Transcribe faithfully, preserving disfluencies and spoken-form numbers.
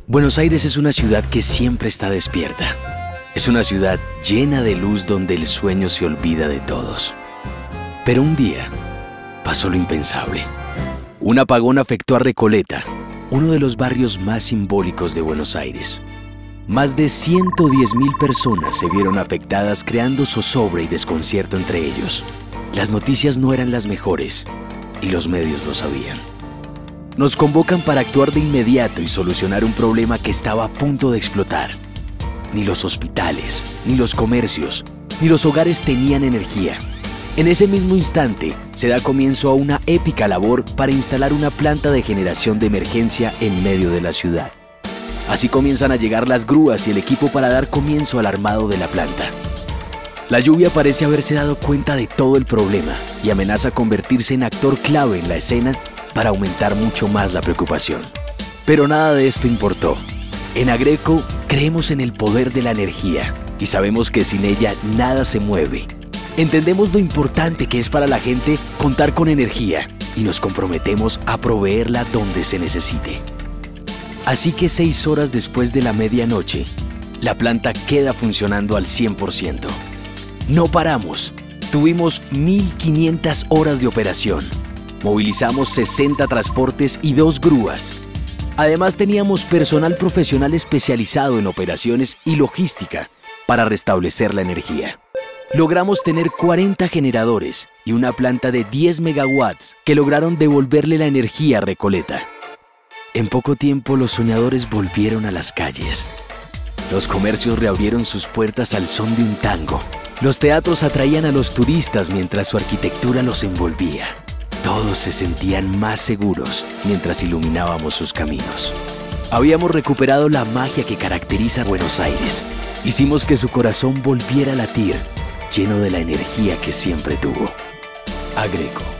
Buenos Aires es una ciudad que siempre está despierta. Es una ciudad llena de luz donde el sueño se olvida de todos. Pero un día pasó lo impensable. Un apagón afectó a Recoleta, uno de los barrios más simbólicos de Buenos Aires. Más de ciento diez mil personas se vieron afectadas, creando zozobra y desconcierto entre ellos. Las noticias no eran las mejores y los medios lo sabían. Nos convocan para actuar de inmediato y solucionar un problema que estaba a punto de explotar. Ni los hospitales, ni los comercios, ni los hogares tenían energía. En ese mismo instante, se da comienzo a una épica labor para instalar una planta de generación de emergencia en medio de la ciudad. Así comienzan a llegar las grúas y el equipo para dar comienzo al armado de la planta. La lluvia parece haberse dado cuenta de todo el problema y amenaza convertirse en actor clave en la escena para aumentar mucho más la preocupación. Pero nada de esto importó. En Agreco creemos en el poder de la energía y sabemos que sin ella nada se mueve. Entendemos lo importante que es para la gente contar con energía y nos comprometemos a proveerla donde se necesite. Así que seis horas después de la medianoche, la planta queda funcionando al cien por ciento. No paramos. Tuvimos mil quinientas horas de operación. Movilizamos sesenta transportes y dos grúas. Además, teníamos personal profesional especializado en operaciones y logística para restablecer la energía. Logramos tener cuarenta generadores y una planta de diez megawatts que lograron devolverle la energía a Recoleta. En poco tiempo, los soñadores volvieron a las calles. Los comercios reabrieron sus puertas al son de un tango. Los teatros atraían a los turistas mientras su arquitectura los envolvía. Todos se sentían más seguros mientras iluminábamos sus caminos. Habíamos recuperado la magia que caracteriza a Buenos Aires. Hicimos que su corazón volviera a latir, lleno de la energía que siempre tuvo. Agreco.